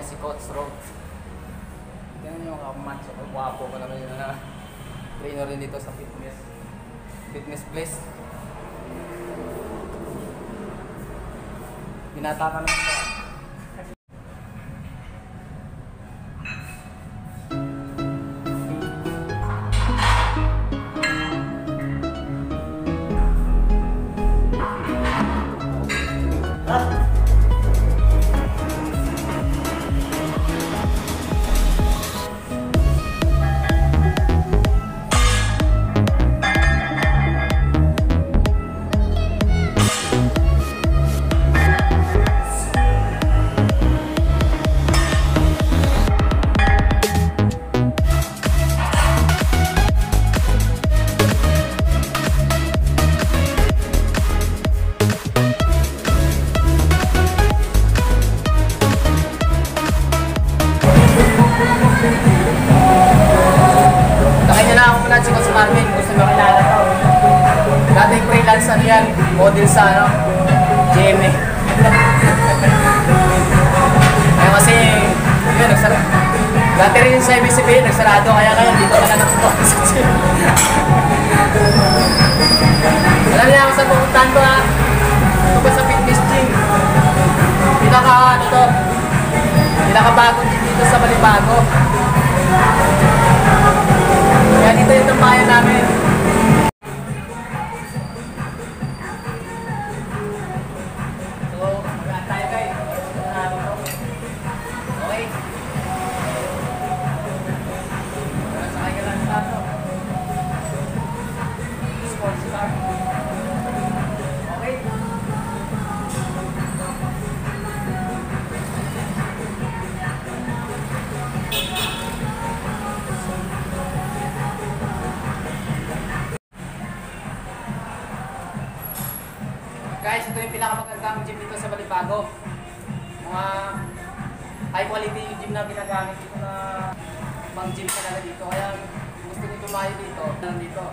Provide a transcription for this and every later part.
ngayon si Coach Road. Ganyan yung kamatch. Wapo ko naman yun na trainer rin dito sa fitness place. Binata ka naman ba? Si Coach Marvin, gusto makilala ko. Dating freelancer yan, model sa GMA. Kaya kasi, yun, nagsarado. Dati rin sa Bicep, nagsarado, kaya ngayon dito ka na natutuwa sa gym. Alam niya ako sa pupuntahan ko ha. Ito ba sa fitness gym? Pinakabagong gym dito sa Balibago. Kaya dito yung tambayan namin. So, mag-aan tayo guys. Okay. Sakay ka lang sa tato. Sports car. Okay. Guys, ito yung pinakamagandang gym dito sa Balibago. Mga high quality yung gym na ginagamit dito na pang gym talaga dito. Kaya gusto nyo tumayo dito. Nandito.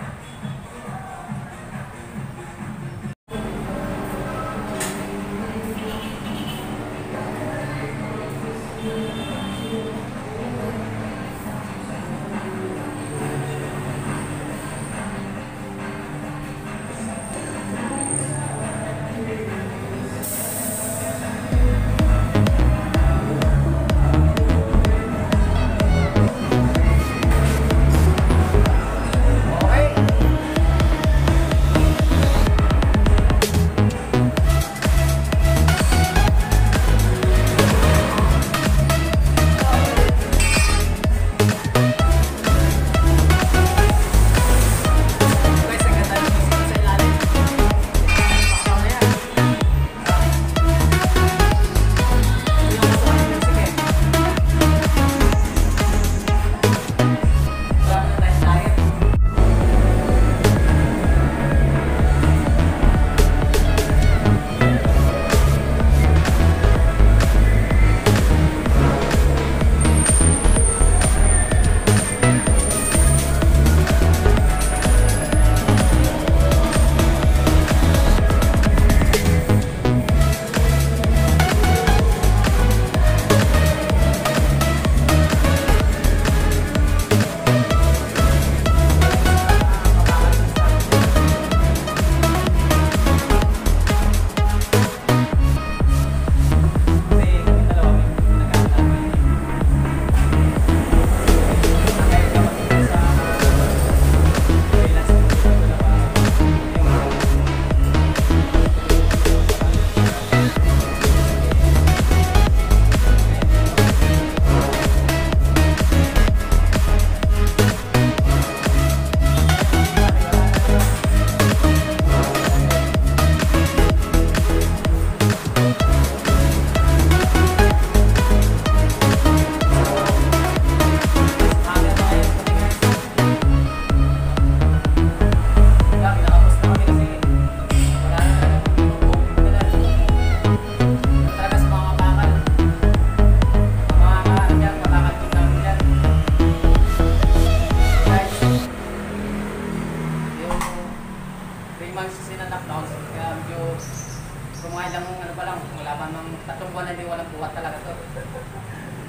Kumain lang ano pa lang, wala pa mang 3 buwan na hindi walang buhat talaga to.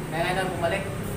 Kaya ngayon bumalik.